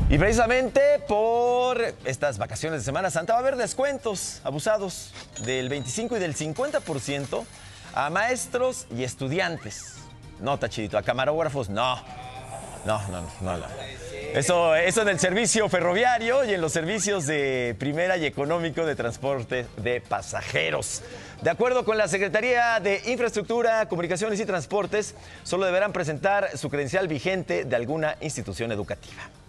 Y precisamente por estas vacaciones de Semana Santa va a haber descuentos abusados del 25 y del 50% a maestros y estudiantes. No, Tachidito, a camarógrafos no. No. Eso en el servicio ferroviario y en los servicios de primera y económico de transporte de pasajeros. De acuerdo con la Secretaría de Infraestructura, Comunicaciones y Transportes, solo deberán presentar su credencial vigente de alguna institución educativa.